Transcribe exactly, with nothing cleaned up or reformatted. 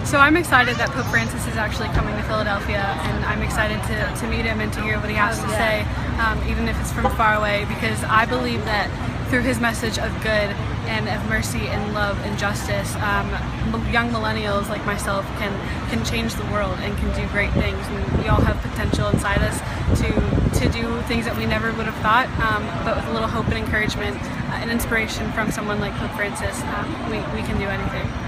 So I'm excited that Pope Francis is actually coming to Philadelphia, and I'm excited to, to meet him and to hear what he has to say, um, even if it's from far away, because I believe that through his message of good and of mercy and love and justice, um, young millennials like myself can can change the world and can do great things. And we all have potential inside us to to do things that we never would have thought, um, but with a little hope and encouragement uh, and inspiration from someone like Pope Francis, um, we, we can do anything.